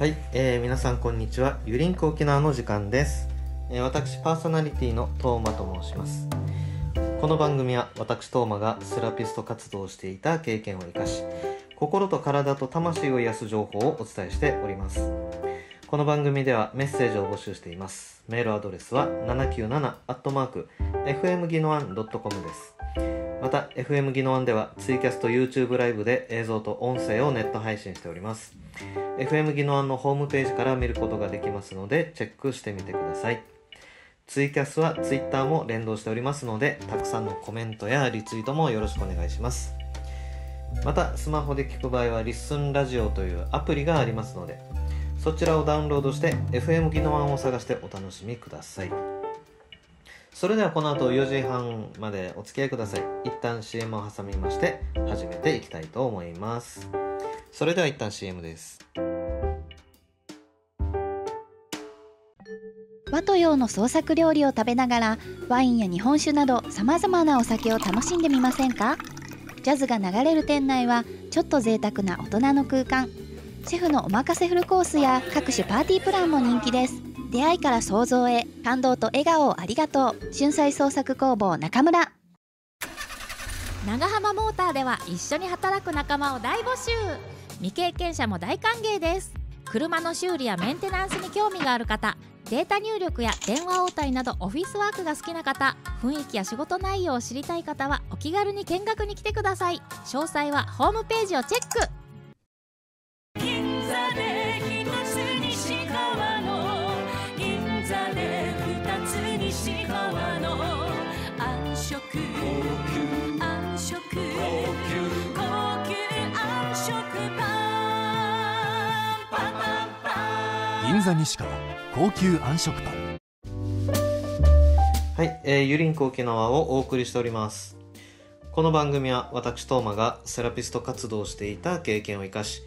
はい、皆さんこんにちは。ゆりんこ沖縄の時間です。私パーソナリティのトーマと申します。この番組は私トーマがセラピスト活動をしていた経験を生かし、心と体と魂を癒す情報をお伝えしております。この番組ではメッセージを募集しています。メールアドレスは 797@fmginoan.com です。また FM ギノワンではツイキャスト YouTube ライブで映像と音声をネット配信しております。 FM ギノワンのホームページから見ることができますのでチェックしてみてください。ツイキャスは Twitter も連動しておりますので、たくさんのコメントやリツイートもよろしくお願いします。またスマホで聞く場合はリッスンラジオというアプリがありますので、そちらをダウンロードして FM ギノワンを探してお楽しみください。それではこの後4時半までお付き合いください。一旦 CM を挟みまして始めていきたいと思います。それでは一旦 CM です。 和と洋の創作料理を食べながらワインや日本酒などさまざまなお酒を楽しんでみませんか？ジャズが流れる店内はちょっと贅沢な大人の空間。シェフのおまかせフルコースや各種パーティープランも人気です。出会いから想像へ、感動と笑顔をありがとう。春菜創作工房中村。 長浜モーターでは一緒に働く仲間を大募集。未経験者も大歓迎です。車の修理やメンテナンスに興味がある方、データ入力や電話応対などオフィスワークが好きな方、雰囲気や仕事内容を知りたい方はお気軽に見学に来てください。詳細はホームページをチェック。 銀座で一つ西川の、銀座で二つ西川の暗色、暗色、高級暗色パン、 銀座西川高級暗食パン。 はい、ゆりんこ沖縄をお送りしております。この番組は私トーマがセラピスト活動をしていた経験を生かし、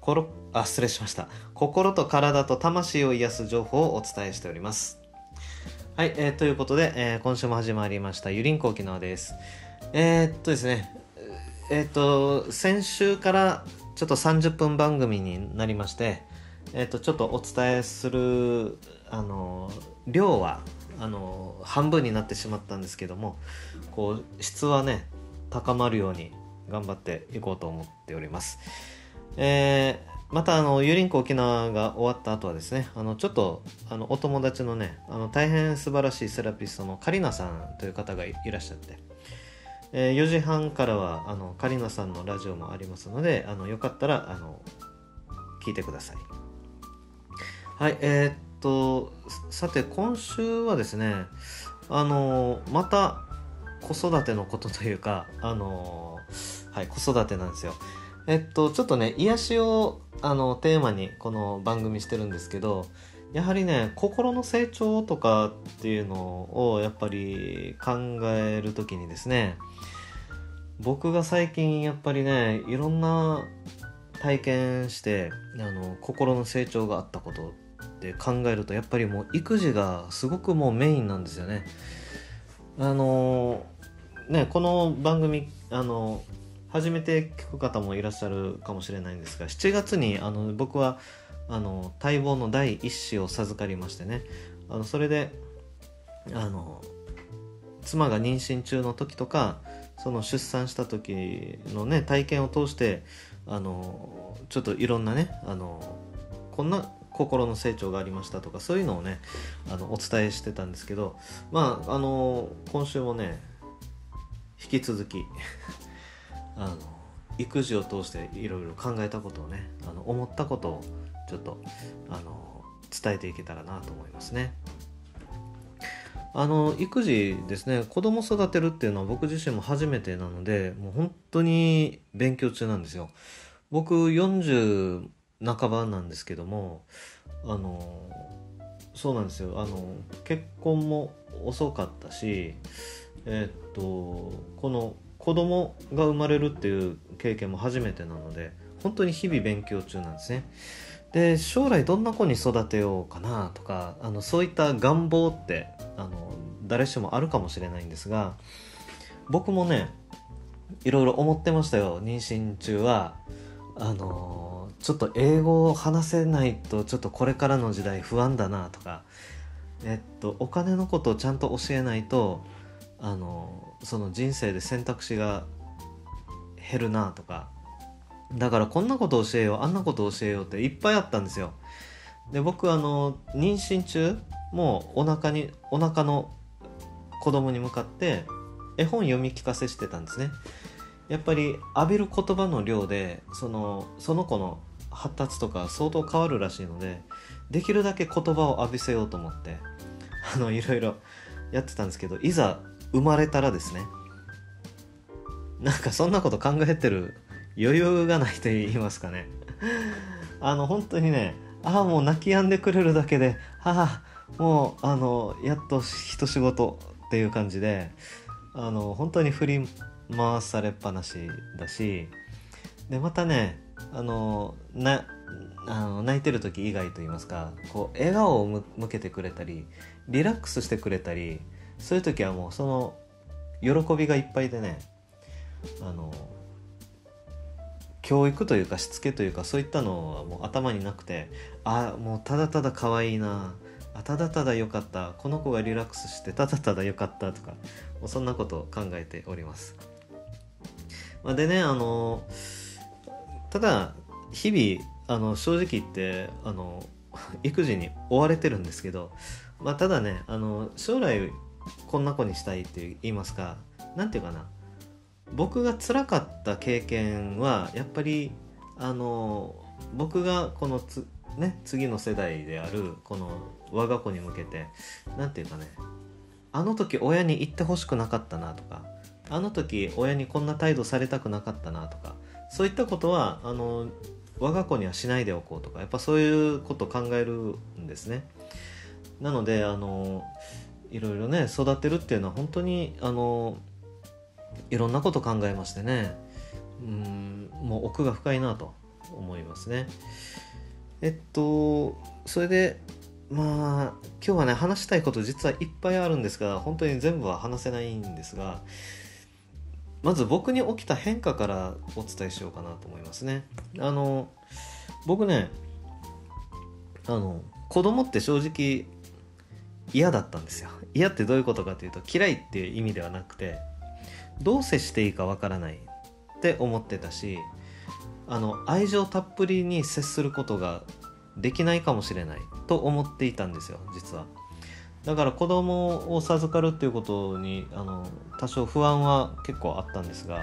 心と体と魂を癒す情報をお伝えしております。はい、ということで、今週も始まりましたゆりんこ沖縄です。ですね、先週からちょっと30分番組になりまして、ちょっとお伝えする量は半分になってしまったんですけども、こう質はね高まるように頑張っていこうと思っております。またゆりんこ沖縄が終わった後はですね、ちょっとお友達のね大変素晴らしいセラピストのカリナさんという方がいらっしゃって、4時半からはカリナさんのラジオもありますので、よかったら聞いてください。はい、さて今週はですね、また子育てのことというかはい、子育てなんですよ。ちょっとね癒しをテーマにこの番組してるんですけど、やはりね心の成長とかっていうのをやっぱり考えるときにですね、僕が最近やっぱりねいろんな体験して心の成長があったことって考えると、やっぱりもう育児がすごくもうメインなんですよね。この番組初めて聞く方もいらっしゃるかもしれないんですが、7月に僕は待望の第一子を授かりましてね、それで妻が妊娠中の時とかその出産した時のね体験を通してちょっといろんなねこんな心の成長がありましたとか、そういうのをねお伝えしてたんですけど、今週もね引き続き育児を通していろいろ考えたことをね思ったことをちょっと伝えていけたらなと思いますね。育児ですね、子供育てるっていうのは僕自身も初めてなので、もう本当に勉強中なんですよ。僕40半ばなんですけども、そうなんですよ。結婚も遅かったし、この子供が生まれるっていう経験も初めてなので、本当に日々勉強中なんですね。で、将来どんな子に育てようかなとか、そういった願望って誰しもあるかもしれないんですが、僕もねいろいろ思ってましたよ。妊娠中はちょっと英語を話せないとちょっとこれからの時代不安だなとか、お金のことをちゃんと教えないとその人生で選択肢が減るなとか、だからこんなこと教えようあんなこと教えようっていっぱいあったんですよ。で僕妊娠中もうお腹の子供に向かって絵本読み聞かせしてたんですね。やっぱり浴びる言葉の量でその子の発達とか相当変わるらしいので、できるだけ言葉を浴びせようと思っていろいろやってたんですけど、いざ生まれたらですね、なんかそんなこと考えてる余裕がないと言いますかね本当にね、もう泣き止んでくれるだけでもうやっと一仕事っていう感じで本当に振り回されっぱなしだし、でまたね泣いてる時以外と言いますか、こう笑顔を向けてくれたりリラックスしてくれたり、そういう時はもうその喜びがいっぱいでね、教育というかしつけというかそういったのはもう頭になくて、もうただただ可愛いな、ただただ良かった、この子がリラックスしてただただ良かったとか、もうそんなことを考えております。でねただ日々正直言って育児に追われてるんですけど、ただね将来こんな子にしたいって言いますか、なんていうかな、僕が辛かった経験はやっぱり僕がこの次の世代であるこの我が子に向けて、なんていうかね、あの時親に言ってほしくなかったなとか、あの時親にこんな態度されたくなかったなとか、そういったことは我が子にはしないでおこうとか、やっぱそういうことを考えるんですね。なのでいろいろね育てるっていうのは本当にいろんなこと考えましてね、もう奥が深いなと思いますね。それで今日はね話したいこと実はいっぱいあるんですが、本当に全部は話せないんですが、まず僕に起きた変化からお伝えしようかなと思いますね。僕ね子供って正直嫌だったんですよ。嫌ってどういうことかというと、嫌いっていう意味ではなくて、どう接していいかわからないって思ってたし、愛情たっぷりに接することができないかもしれないと思っていたんですよ、実は。だから子供を授かるっていうことに多少不安は結構あったんですが、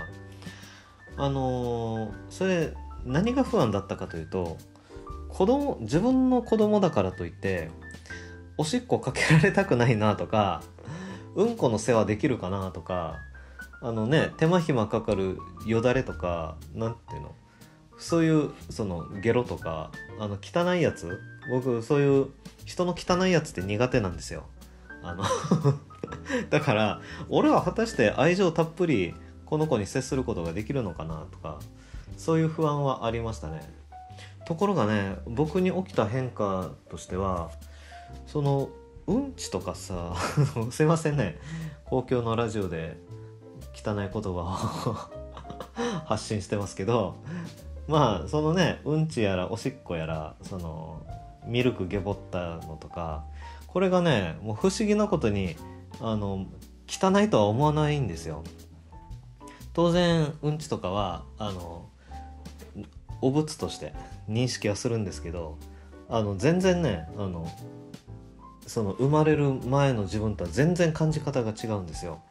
それ何が不安だったかというと、自分の子供だからといっておしっこかけられたくないなとか、うんこの世話できるかなとか、手間暇かかるよだれとか、なんていうの、そういうゲロとか汚いやつ、僕そういう人の汚いやつって苦手なんですよ。だから俺は果たして愛情たっぷりこの子に接することができるのかなとか、そういう不安はありましたね。ところがね、僕に起きた変化としては、うんちとかさすいませんね、公共のラジオで汚い言葉を発信してますけど、うんちやらおしっこやらミルクゲボったのとか、これがねもう不思議なことに汚いとは思わないんですよ。当然うんちとかはお物として認識はするんですけど、全然ね生まれる前の自分とは全然感じ方が違うんですよ。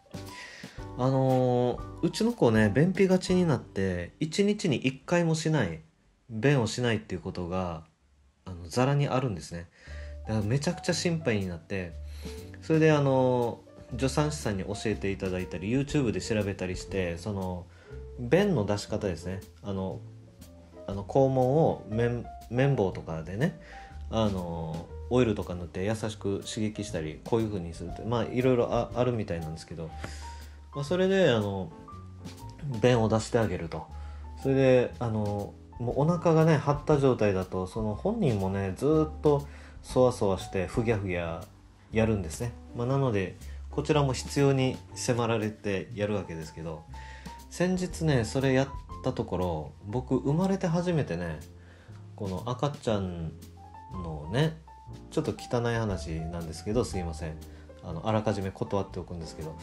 うちの子ね、便秘がちになって1日に1回もしない便をしないっていうことがざらにあるんですね。だからめちゃくちゃ心配になって、それで助産師さんに教えていただいたり YouTube で調べたりして、便の出し方ですね、肛門を綿棒とかでねオイルとか塗って優しく刺激したり、こういう風にするっていろいろあるみたいなんですけど、それで便を出してあげると。それでもうお腹がね張った状態だと本人もねずっとそわそわしてふぎゃふぎゃやるんですね。なのでこちらも必要に迫られてやるわけですけど、先日ねそれやったところ、僕生まれて初めてねこの赤ちゃんのねちょっと汚い話なんですけど、すいません、あらかじめ断っておくんですけど、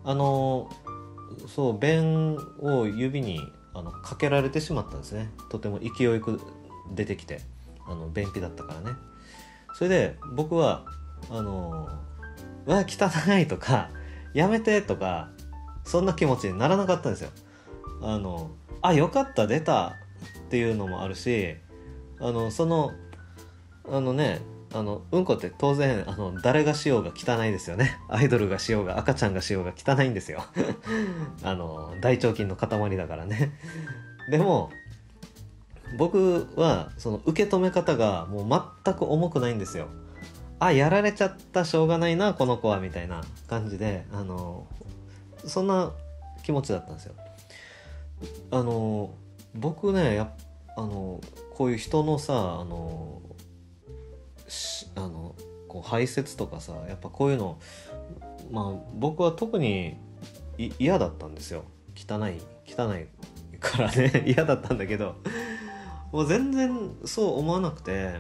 そう便を指にかけられてしまったんですね。とても勢いよく出てきて、便秘だったからね。それで僕はうわ汚いとかやめてとかそんな気持ちにならなかったんですよ。よかった出たっていうのもあるし、うんこって当然誰がしようが汚いですよね。アイドルがしようが赤ちゃんがしようが汚いんですよ大腸菌の塊だからね。でも僕はその受け止め方がもう全く重くないんですよ。やられちゃったしょうがないなこの子はみたいな感じでそんな気持ちだったんですよ。僕ねこういう人のさこう排泄とかさ、やっぱこういうの僕は特に嫌だったんですよ。汚いからね嫌だったんだけど、もう全然そう思わなくて、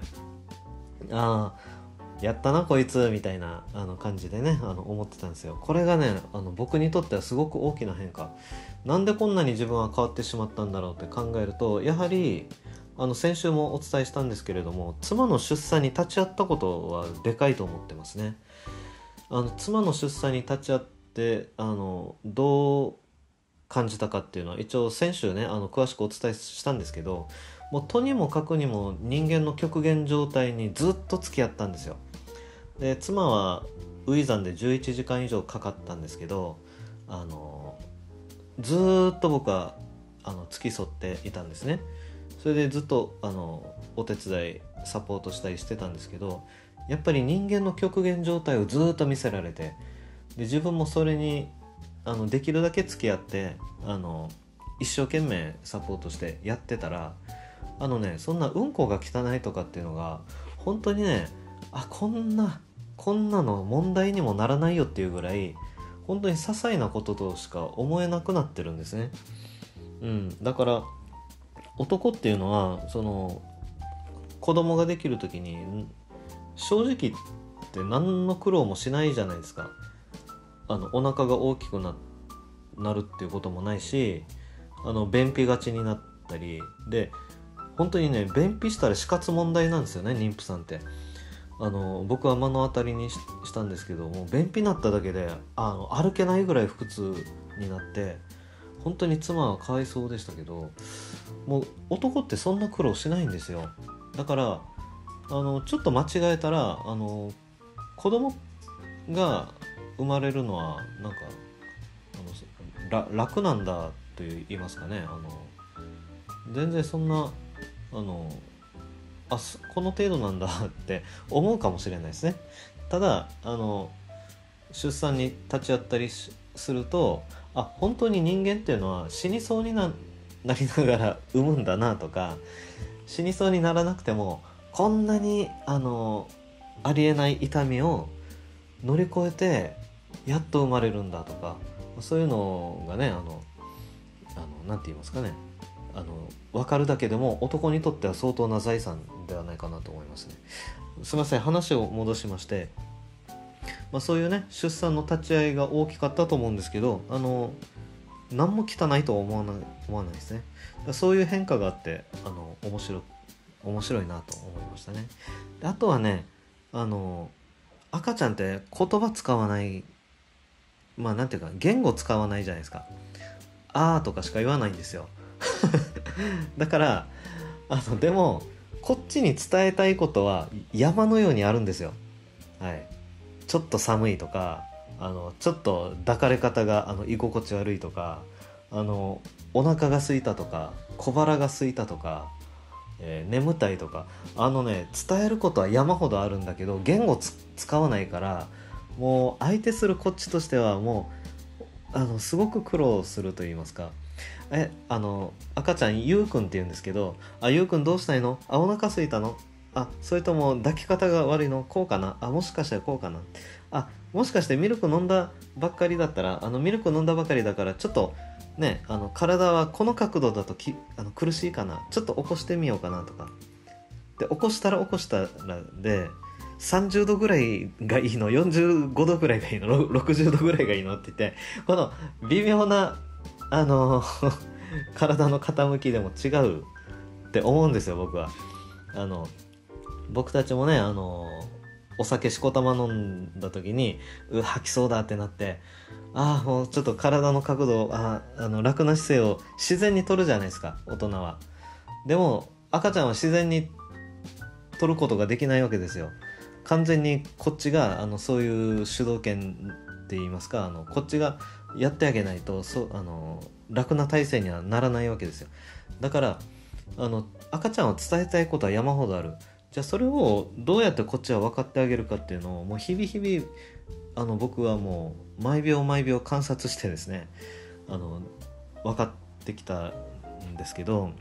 やったなこいつみたいな感じでね思ってたんですよ。これがね僕にとってはすごく大きな変化。なんでこんなに自分は変わってしまったんだろうって考えると、やはり先週もお伝えしたんですけれども、妻の出産に立ち会ったことはでかいと思ってますね。妻の出産に立ち会ってどう感じたかっていうのは一応先週ね詳しくお伝えしたんですけど、もうとにもかくにも人間の極限状態にずっと付き合ったんですよ。で妻は初産で11時間以上かかったんですけど、ずっと僕は付き添っていたんですね。それでずっとお手伝いサポートしたりしてたんですけど、やっぱり人間の極限状態をずっと見せられて、で自分もそれにできるだけ付き合って一生懸命サポートしてやってたらそんなうんこが汚いとかっていうのが本当にねこんなの問題にもならないよっていうぐらい本当に些細なこととしか思えなくなってるんですね。だから男っていうのはその子供ができる時に正直って何の苦労もしないじゃないですか。お腹が大きくなるっていうこともないし、便秘がちになったりで、本当にね便秘したら死活問題なんですよね、妊婦さんって。僕は目の当たりにしたんですけども、便秘になっただけで歩けないぐらい腹痛になって、本当に妻はかわいそうでしたけど、もう男ってそんな苦労しないんですよ。だからちょっと間違えたら子供が生まれるのはなんか楽なんだと言いますかね。全然そんなこの程度なんだって思うかもしれないですね。ただ出産に立ち会ったりすると本当に人間っていうのは死にそうになりながら産むんだなとか、死にそうにならなくてもこんなにありえない痛みを乗り越えてやっと生まれるんだとか、そういうのがねなんて言いますかね、分かるだけでも男にとっては相当な財産ではないかなと思いますね。すいません、話を戻しまして、そういうね出産の立ち会いが大きかったと思うんですけど、何も汚いとは思わないですね。そういう変化があって面白いなと思いましたね。であとはね赤ちゃんって言葉使わない、なんていうか言語使わないじゃないですか。とかしか言わないんですよだからでもこっちに伝えたいことは山のようにあるんですよ。ちょっと寒いとかちょっと抱かれ方が居心地悪いとかお腹が空いたとか小腹が空いたとか、眠たいとか伝えることは山ほどあるんだけど言語使わないから、もう相手するこっちとしてはもうすごく苦労すると言いますか。赤ちゃんゆうくんって言うんですけど、ゆうくんどうしたいの、お腹空いたの、それとも抱き方が悪いの、こうかな、もしかしたらこうかな、もしかしてミルク飲んだばっかりだったらミルク飲んだばかりだからちょっとね体はこの角度だと苦しいかな、ちょっと起こしてみようかなとか、 で起こしたらで30度ぐらいがいいの、45度ぐらいがいいの、60度ぐらいがいいのって言って、この微妙な体の傾きでも違うって思うんですよ、僕は。僕たちもね、お酒しこたま飲んだ時に吐きそうだってなって、もうちょっと体の角度楽な姿勢を自然に取るじゃないですか、大人は。でも赤ちゃんは自然に取ることができないわけですよ。完全にこっちがそういう主導権って言いますか、こっちがやってあげないと楽な体勢にはならないわけですよ。だから赤ちゃんは伝えたいことは山ほどある。じゃあそれをどうやってこっちは分かってあげるかっていうのをもう日々日々僕はもう毎秒毎秒観察してですね分かってきたんですけど、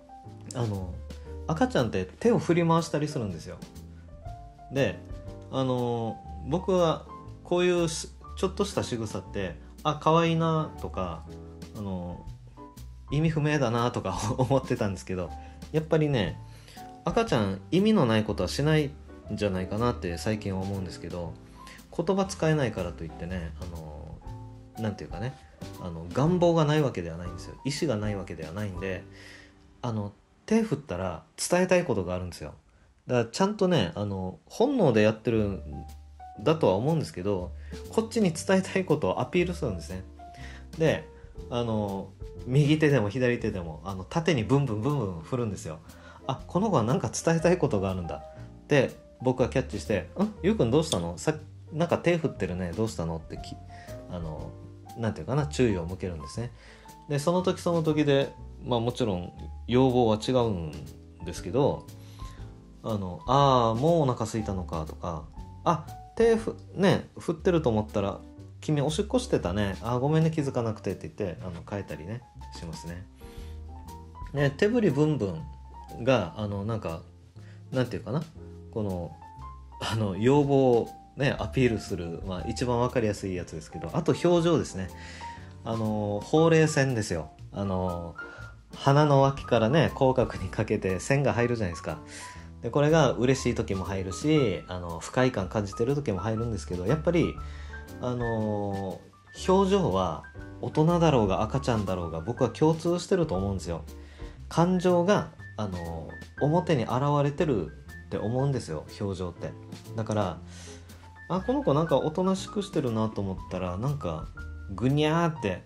赤ちゃんって手を振り回したりするんですよ。で僕はこういうちょっとした仕草って可愛いなとか意味不明だなとか思ってたんですけど、やっぱりね赤ちゃん意味のないことはしないんじゃないかなって最近は思うんですけど、言葉使えないからといってねなんていうかね願望がないわけではないんですよ。意思がないわけではないんで手振ったら伝えたいことがあるんですよ。だからちゃんとね本能でやってるんだとは思うんですけど、こっちに伝えたいことをアピールするんですね。で右手でも左手でも縦にブンブンブンブン振るんですよ。この子は何か伝えたいことがあるんだって僕はキャッチして、ゆうくんどうしたの、なんか手振ってるね、どうしたのってなんていうかな、注意を向けるんですね。でその時その時でもちろん要望は違うんですけど、もうお腹空いたのかとか、手振ってると思ったら君おしっこしてたね、ごめんね気づかなくてって言って変えたりねしますね。で手振りブンブンがなんていうかな、この要望をねアピールする、一番わかりやすいやつですけど、あと表情ですね。ほうれい線ですよ。鼻の脇からね口角にかけて線が入るじゃないですか。でこれが嬉しい時も入るし不快感感じてる時も入るんですけど、やっぱり表情は大人だろうが赤ちゃんだろうが僕は共通してると思うんですよ。感情が表に現れてるって思うんですよ、表情って。だからこの子なんかおとなしくしてるなと思ったらなんかぐにゃーって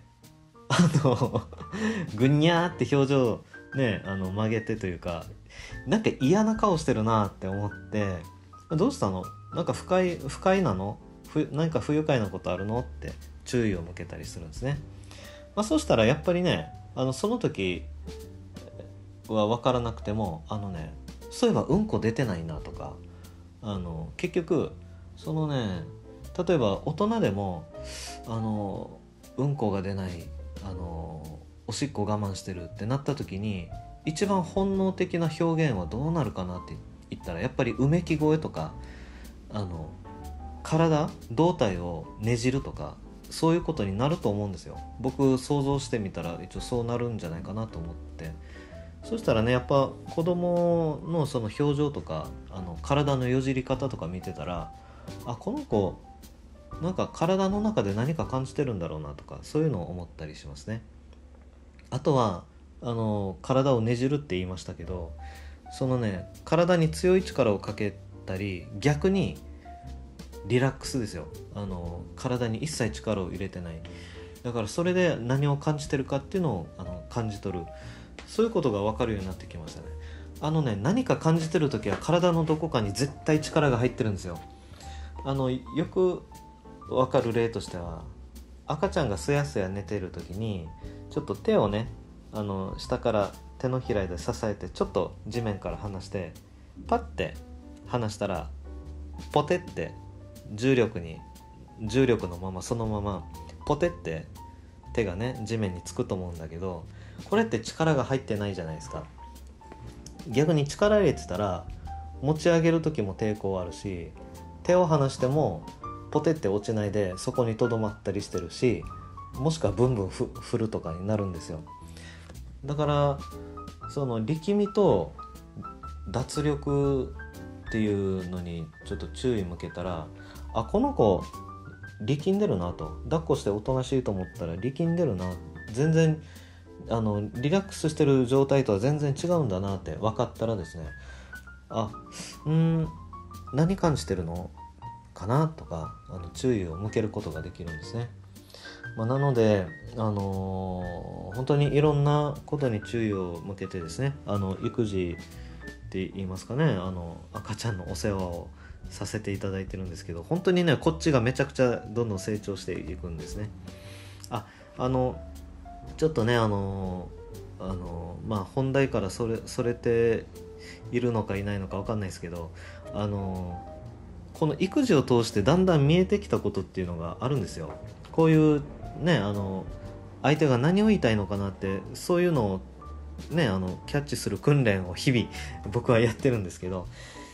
ぐにゃーって表情ね曲げてというか、なんか嫌な顔してるなって思って、どうしたの、なんか不快なの、何か不愉快なことあるのって注意を向けたりするんですね。そうしたらやっぱりねその時は分からなくてもそういえばうんこ出てないなとか結局例えば大人でもうんこが出ない、おしっこ我慢してるってなった時に一番本能的な表現はどうなるかなって言ったら、やっぱりうめき声とか胴体をねじるとかそういうことになると思うんですよ。僕想像してみたら一応そうなるんじゃないかなと思って、そしたらねやっぱ子供のその表情とか体のよじり方とか見てたら、この子なんか体の中で何か感じてるんだろうなとか、そういうのを思ったりしますね。あとは体をねじるって言いましたけど、体に強い力をかけたり逆にリラックスですよ。体に一切力を入れてない。だからそれで何を感じてるかっていうのを感じ取る、そういうことが分かるようになってきましたね。何か感じてるときは体のどこかに絶対力が入ってるんですよ。よく分かる例としては、赤ちゃんがすやすや寝てるときにちょっと手をね下から手のひらで支えてちょっと地面から離してパッて離したらポテって重力のままそのままポテって手がね地面につくと思うんだけど、これって力が入ってないじゃないですか。逆に力入れてたら持ち上げる時も抵抗あるし、手を離してもポテって落ちないでそこにとどまったりしてるし、もしくはブンブン振るとかになるんですよ。だからその力みと脱力っていうのにちょっと注意向けたら、あ、この子力んでるなと、抱っこしておとなしいと思ったら力んでるな、全然リラックスしてる状態とは全然違うんだなって分かったらですね、何感じてるのかなとか注意を向けることができるんですね。なので、本当にいろんなことに注意を向けてですね、育児って言いますかね、赤ちゃんのお世話をさせていただいてるんですけど、本当にねこっちがめちゃくちゃどんどん成長していくんですね。ちょっとね本題からそれているのかいないのか分かんないですけど、この育児を通してだんだん見えてきたことっていうのがあるんですよ。こういうね相手が何を言いたいのかなって、そういうのをねキャッチする訓練を日々僕はやってるんですけど、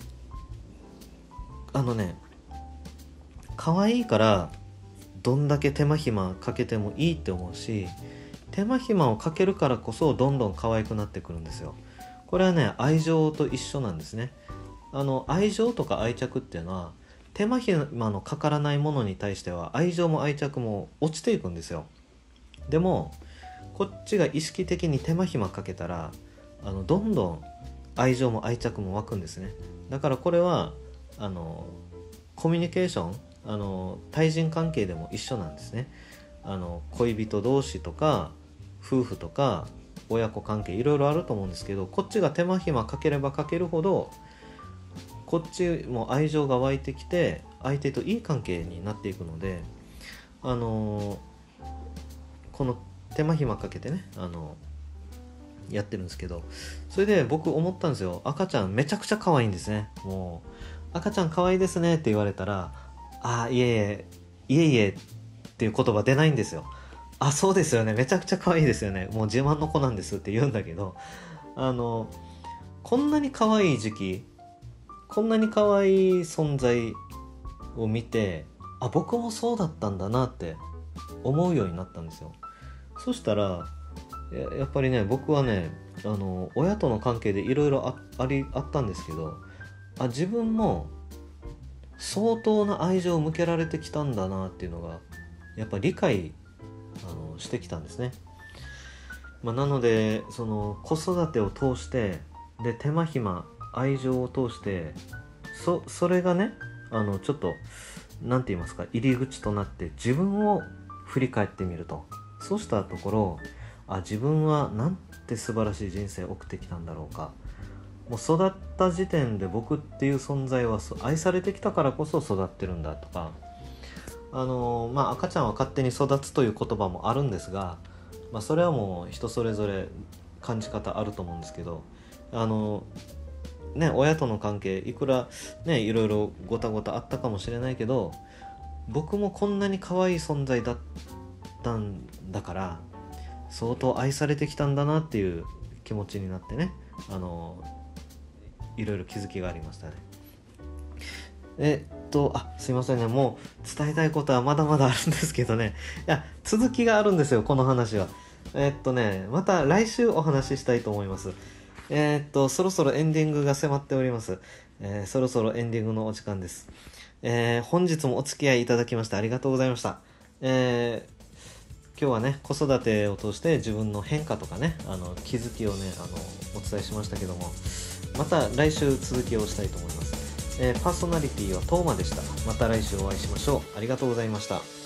可愛いからどんだけ手間暇かけてもいいって思うし、手間暇をかけるからこそどんどん可愛くなってくるんですよ。これはね愛情と一緒なんですね。愛情とか愛着っていうのは手間暇のかからないものに対しては愛情も愛着も落ちていくんですよ。でもこっちが意識的に手間暇かけたらどんどん愛情も愛着も湧くんですね。だからこれはコミュニケーション対人関係でも一緒なんですね。恋人同士とか夫婦とか親子関係いろいろあると思うんですけど、こっちが手間暇かければかけるほどこっちも愛情が湧いてきて相手といい関係になっていくので、この手間暇かけてねやってるんですけど、それで僕思ったんですよ。赤ちゃんめちゃくちゃ可愛いんですね。もう赤ちゃん可愛いですねって言われたら、いえっていう言葉出ないんですよ。そうですよね、めちゃくちゃ可愛いですよね、もう自慢の子なんですって言うんだけど、こんなに可愛い時期、こんなに可愛い存在を見て、僕もそうだったんだなって思うようになったんですよ。そしたらやっぱりね、僕はね親との関係でいろいろあったんですけど、自分も相当な愛情を向けられてきたんだなっていうのがやっぱ理解してきたんですね。なのでその子育てを通してで手間暇愛情を通してそれがねちょっとなんて言いますか、入り口となって自分を振り返ってみると、そうしたところ自分はなんて素晴らしい人生を送ってきたんだろうか、もう育った時点で僕っていう存在は愛されてきたからこそ育ってるんだとか、赤ちゃんは勝手に育つという言葉もあるんですが、それはもう人それぞれ感じ方あると思うんですけど、親との関係いくらねいろいろごたごたあったかもしれないけど、僕もこんなに可愛い存在だったんだから相当愛されてきたんだなっていう気持ちになってね、いろいろ気づきがありましたね。すいませんね、もう伝えたいことはまだまだあるんですけどね、いや続きがあるんですよ、この話は。また来週お話ししたいと思います。そろそろエンディングが迫っております。そろそろエンディングのお時間です。本日もお付き合いいただきましてありがとうございました。今日はね子育てを通して自分の変化とかね気づきをねお伝えしましたけども、また来週続きをしたいと思います。パーソナリティはトーマでした。また来週お会いしましょう。ありがとうございました。